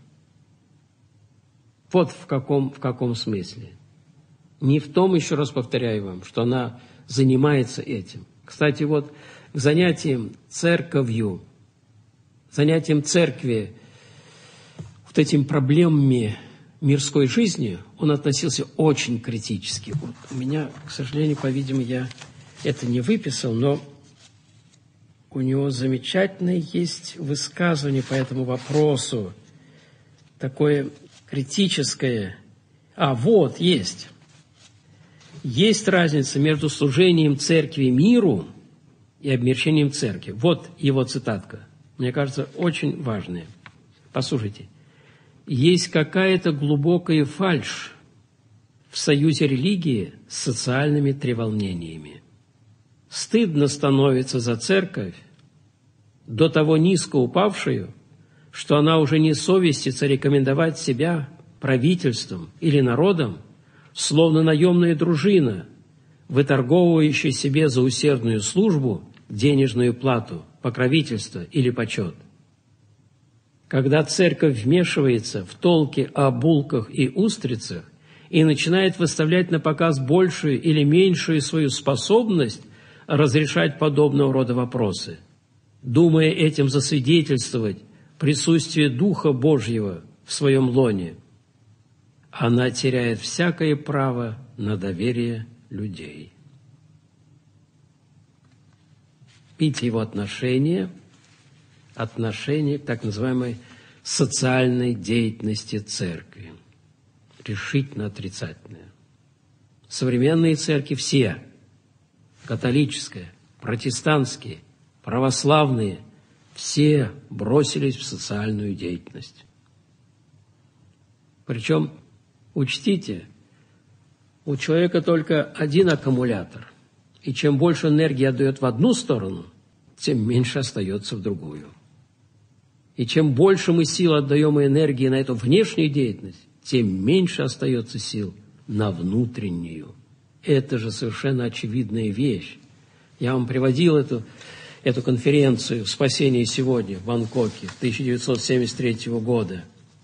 A: Вот в каком, в каком смысле. Не в том, еще раз повторяю вам, что она занимается этим. Кстати, вот к занятиям церковью, занятиям церкви, вот этим проблемами мирской жизни, он относился очень критически. Вот у меня, к сожалению, по-видимому, я это не выписал, но у него замечательное есть высказывание по этому вопросу, такое критическое. А, вот, есть. Есть разница между служением церкви миру и обмерщением церкви. Вот его цитатка. Мне кажется, очень важная. Послушайте. Есть какая-то глубокая фальшь в союзе религии с социальными треволнениями. Стыдно становится за церковь, до того низко упавшую, что она уже не совестится рекомендовать себя правительством или народом, словно наемная дружина, выторговывающая себе за усердную службу денежную плату, покровительство или почет. Когда церковь вмешивается в толки о булках и устрицах и начинает выставлять на показ большую или меньшую свою способность разрешать подобного рода вопросы, думая этим засвидетельствовать присутствие Духа Божьего в своем лоне, она теряет всякое право на доверие людей. Видите его отношение отношение к так называемой социальной деятельности церкви. Решительно отрицательное. Современные церкви все, католическая, протестантские, православные, все бросились в социальную деятельность. Причем, учтите, у человека только один аккумулятор, и чем больше энергии отдает в одну сторону, тем меньше остается в другую. И чем больше мы сил отдаем и энергии на эту внешнюю деятельность, тем меньше остается сил на внутреннюю. Это же совершенно очевидная вещь. Я вам приводил эту, эту конференцию «Спасение сегодня» в Бангкоке тысяча девятьсот семьдесят третьего года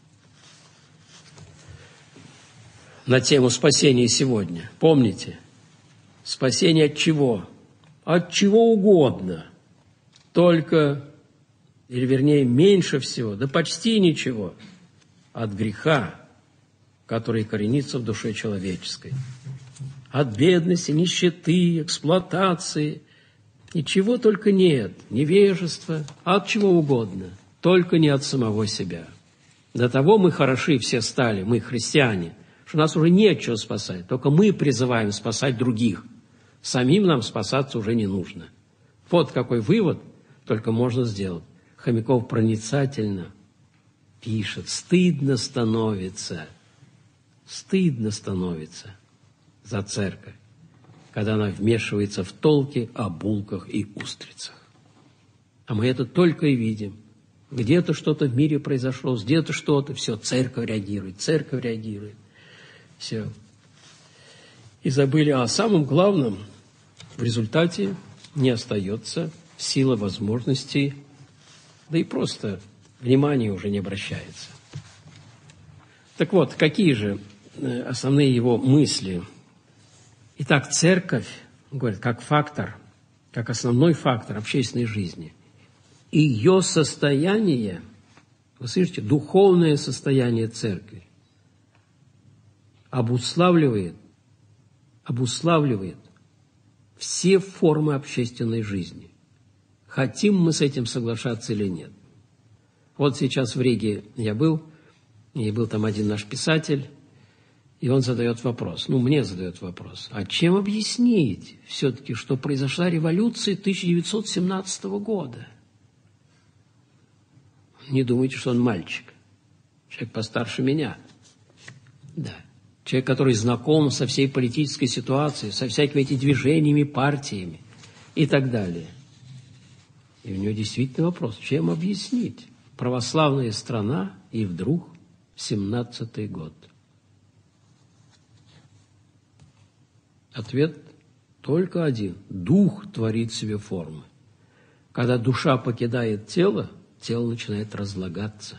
A: на тему «Спасение сегодня». Помните? Спасение от чего? От чего угодно. Только, или вернее, меньше всего, да почти ничего, от греха, который коренится в душе человеческой. От бедности, нищеты, эксплуатации. Ничего только нет, невежества, от чего угодно, только не от самого себя. До того мы хороши все стали, мы христиане, что нас уже не от чего спасать, только мы призываем спасать других. Самим нам спасаться уже не нужно. Вот какой вывод только можно сделать. Хомяков проницательно пишет: стыдно становится, стыдно становится за церковь, когда она вмешивается в толки о булках и устрицах. А мы это только и видим. Где-то что-то в мире произошло, где-то что-то, все, церковь реагирует, церковь реагирует. Все. И забыли о самом главном. В результате не остается силы возможностей, да и просто внимание уже не обращается. Так вот, какие же основные его мысли? Итак, церковь, говорит, как фактор, как основной фактор общественной жизни. И ее состояние, вы слышите, духовное состояние церкви обуславливает, обуславливает все формы общественной жизни. Хотим мы с этим соглашаться или нет. Вот сейчас в Риге я был, и был там один наш писатель, и он задает вопрос, ну, мне задает вопрос, а чем объяснить все-таки, что произошла революция тысяча девятьсот семнадцатого года? Не думайте, что он мальчик, человек постарше меня. Да, человек, который знаком со всей политической ситуацией, со всякими этими движениями, партиями и так далее. И у него действительно вопрос, чем объяснить? Православная страна и вдруг семнадцатый год. Ответ только один. Дух творит себе формы. Когда душа покидает тело, тело начинает разлагаться.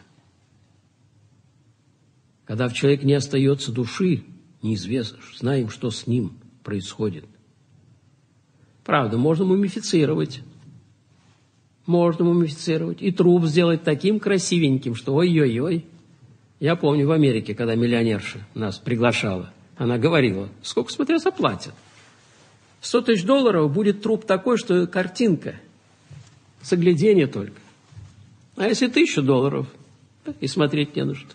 A: Когда в человеке не остается души, неизвестно, знаем, что с ним происходит. Правда, можно мумифицировать. Можно мумифицировать. И труп сделать таким красивеньким, что ой-ой-ой. Я помню в Америке, когда миллионерша нас приглашала, она говорила, сколько, смотря, заплатят. Сто тысяч долларов будет труп такой, что картинка. Соглядение только. А если тысячу долларов, и смотреть не на что.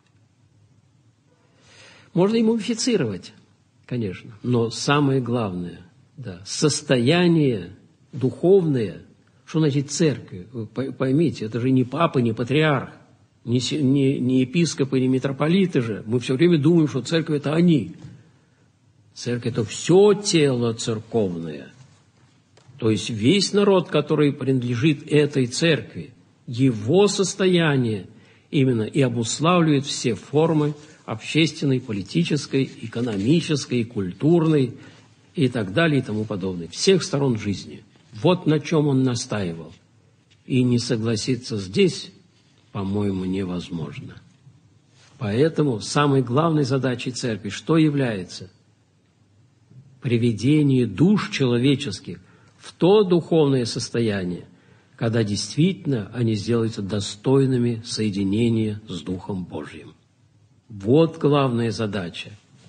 A: Можно и мумифицировать, конечно. Но самое главное, да, состояние духовное, что значит церковь? Вы поймите, это же не папа, не патриарх, не, не, не епископы, не митрополиты же. Мы все время думаем, что церковь – это они. Церковь – это все тело церковное. То есть весь народ, который принадлежит этой церкви, его состояние именно и обуславливает все формы общественной, политической, экономической, культурной и так далее и тому подобное. Всех сторон жизни. Вот на чем он настаивал. И не согласиться здесь, по-моему, невозможно. Поэтому самой главной задачей церкви что является? Приведение душ человеческих в то духовное состояние, когда действительно они сделаются достойными соединения с Духом Божьим. Вот главная задача.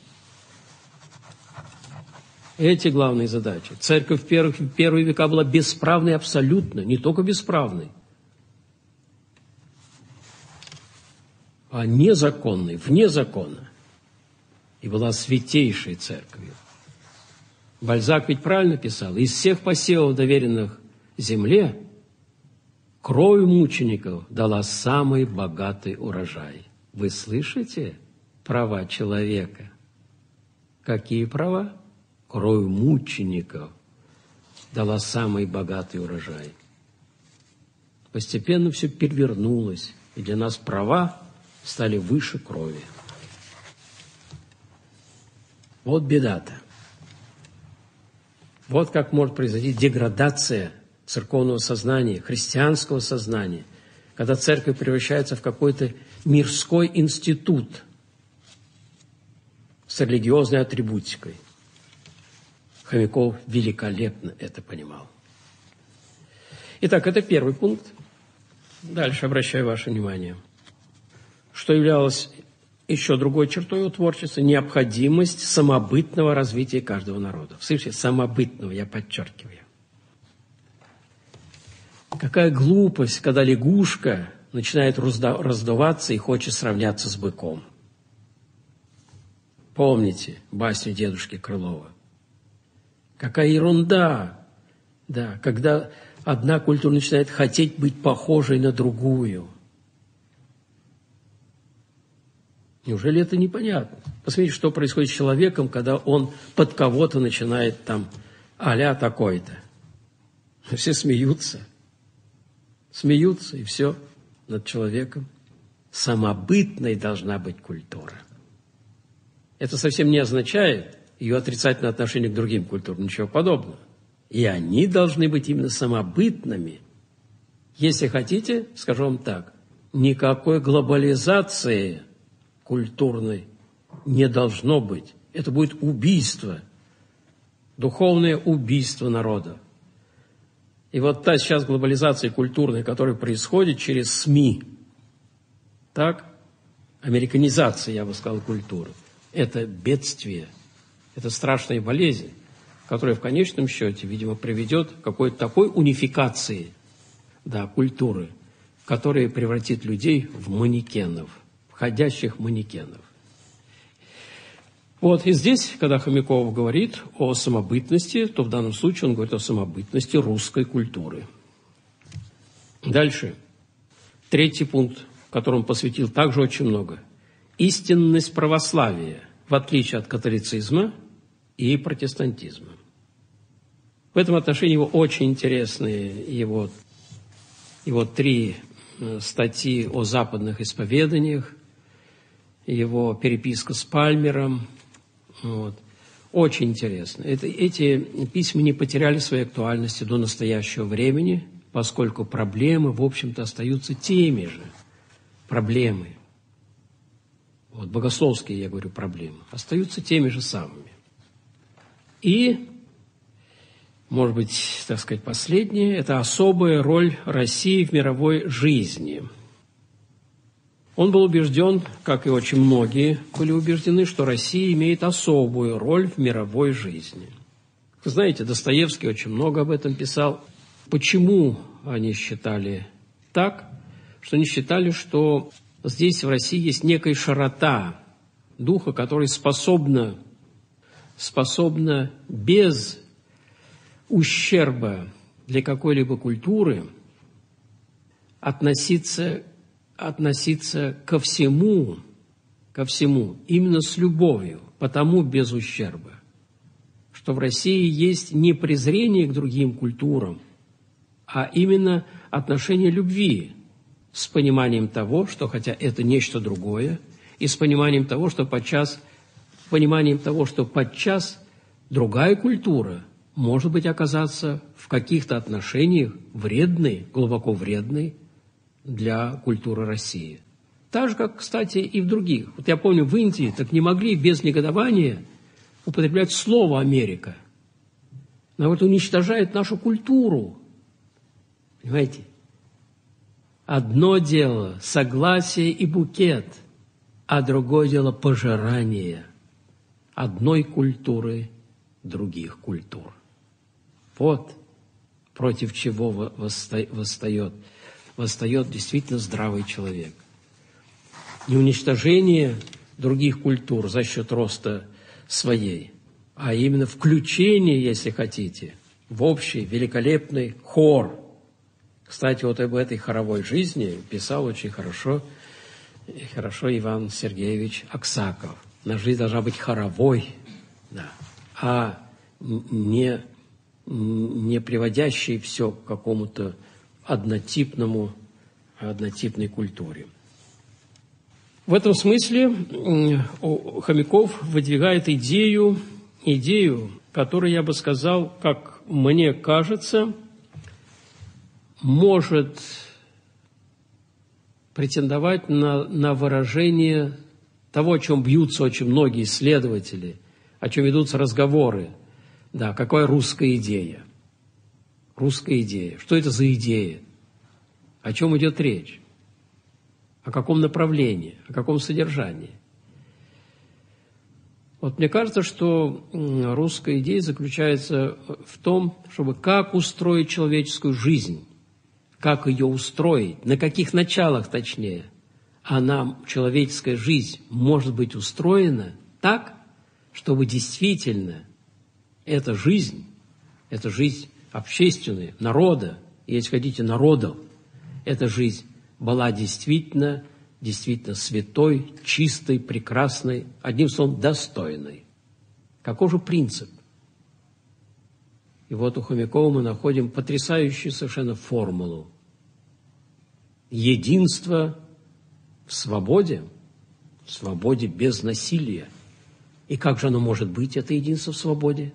A: Эти главные задачи. Церковь в первых, в первые века была бесправной абсолютно, не только бесправной. а незаконной, вне закона, и была святейшей церковью. Бальзак ведь правильно писал: из всех посевов, доверенных земле, кровь мучеников дала самый богатый урожай. Вы слышите права человека? Какие права? Кровь мучеников дала самый богатый урожай. Постепенно все перевернулось, и для нас права стали выше крови. Вот беда-то. Вот как может произойти деградация церковного сознания, христианского сознания, когда церковь превращается в какой-то мирской институт с религиозной атрибутикой. Хомяков великолепно это понимал. Итак, это первый пункт. Дальше обращаю ваше внимание. Что являлось еще другой чертой его творчества? Необходимость самобытного развития каждого народа. Слышите, самобытного, я подчеркиваю. Какая глупость, когда лягушка начинает раздуваться и хочет сравняться с быком. Помните басню дедушки Крылова? Какая ерунда, да, когда одна культура начинает хотеть быть похожей на другую. Неужели это непонятно? Посмотрите, что происходит с человеком, когда он под кого-то начинает там а-ля такой-то. Все смеются. Смеются, и все над человеком. Самобытной должна быть культура. Это совсем не означает ее отрицательное отношение к другим культурам, ничего подобного. И они должны быть именно самобытными. Если хотите, скажу вам так, никакой глобализации культурной не должно быть. Это будет убийство, духовное убийство народа. И вот та сейчас глобализация культурная, которая происходит через СМИ, так, американизация, я бы сказал, культуры, это бедствие, это страшная болезнь, которая в конечном счете, видимо, приведет к какой-то такой унификации, да, культуры, которая превратит людей в манекенов, входящих манекенов. Вот, и здесь, когда Хомяков говорит о самобытности, то в данном случае он говорит о самобытности русской культуры. Дальше. Третий пункт, которому посвятил также очень много. Истинность православия, в отличие от католицизма и протестантизма. В этом отношении его очень интересные его, его три статьи о западных исповеданиях, его переписка с Пальмером. Вот. Очень интересно. Это, эти письма не потеряли своей актуальности до настоящего времени, поскольку проблемы, в общем-то, остаются теми же. Проблемы. Вот, богословские, я говорю, проблемы. Остаются теми же самыми. И, может быть, так сказать, последнее, это особая роль России в мировой жизни. Он был убежден, как и очень многие были убеждены, что Россия имеет особую роль в мировой жизни. Вы знаете, Достоевский очень много об этом писал. Почему они считали так? Что они считали, что здесь, в России, есть некая широта духа, которая способна, способна без ущерба для какой-либо культуры относиться относиться ко всему, ко всему, именно с любовью, потому без ущерба, что в России есть не презрение к другим культурам, а именно отношение любви с пониманием того, что хотя это нечто другое, и с пониманием того, что подчас, пониманием того, что подчас другая культура может быть оказаться в каких-то отношениях вредной, глубоко вредной, для культуры России. Так же, как, кстати, и в других. Вот я помню, в Индии так не могли без негодования употреблять слово «Америка». Она это уничтожает нашу культуру. Понимаете? Одно дело – согласие и букет, а другое дело – пожирание одной культуры других культур. Вот против чего восстает восстает действительно здравый человек. не уничтожение других культур за счет роста своей, а именно включение, если хотите, в общий великолепный хор. Кстати, вот об этой хоровой жизни писал очень хорошо, хорошо Иван Сергеевич Аксаков. Наша жизнь должна быть хоровой, да, а не, не приводящей все к какому-то однотипному, однотипной культуре. В этом смысле Хомяков выдвигает идею, идею, которую, я бы сказал, как мне кажется, может претендовать на, на выражение того, о чем бьются очень многие исследователи, о чем ведутся разговоры. Да, какая русская идея? Русская идея. Что это за идея? О чем идет речь? О каком направлении? О каком содержании? Вот мне кажется, что русская идея заключается в том, чтобы как устроить человеческую жизнь, как ее устроить, на каких началах точнее, она, человеческая жизнь, может быть устроена так, чтобы действительно эта жизнь, эта жизнь общественная, народа, если хотите, народов, эта жизнь была действительно, действительно святой, чистой, прекрасной, одним словом, достойной. Каков же принцип? И вот у Хомякова мы находим потрясающую совершенно формулу. Единство в свободе, в свободе без насилия. И как же оно может быть, это единство в свободе?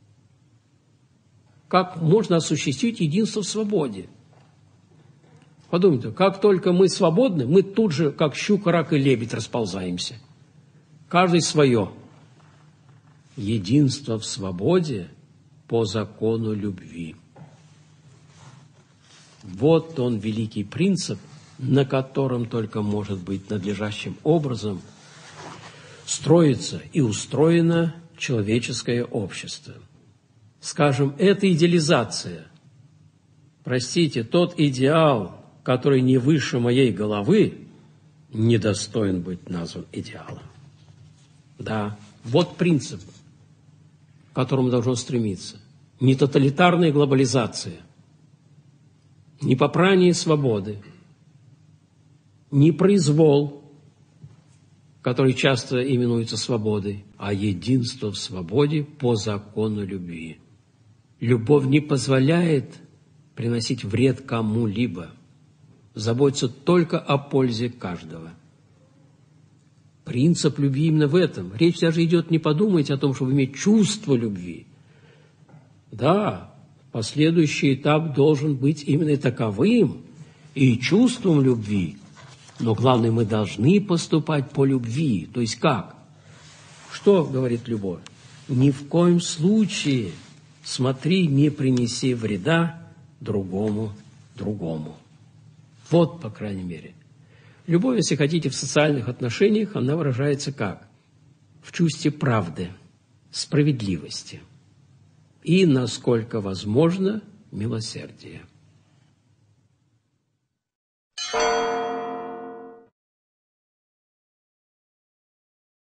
A: Как можно осуществить единство в свободе? Подумайте, как только мы свободны, мы тут же, как щука, рак и лебедь, расползаемся. Каждый свое. Единство в свободе по закону любви. Вот он, великий принцип, на котором только может быть надлежащим образом строится и устроено человеческое общество. Скажем, это идеализация. Простите, тот идеал, который не выше моей головы, недостоин быть назван идеалом. Да, вот принцип, к которому должно стремиться. Не тоталитарная глобализация, не попрание свободы, не произвол, который часто именуется свободой, а единство в свободе по закону любви. Любовь не позволяет приносить вред кому-либо, заботиться только о пользе каждого. Принцип любви именно в этом. Речь даже идет, не подумайте о том, чтобы иметь чувство любви. Да, последующий этап должен быть именно таковым, и чувством любви. Но главное, мы должны поступать по любви. То есть как? Что говорит любовь? Ни в коем случае, смотри, не принеси вреда другому, другому. Вот, по крайней мере. Любовь, если хотите, в социальных отношениях, она выражается как? В чувстве правды, справедливости и, насколько возможно, милосердия.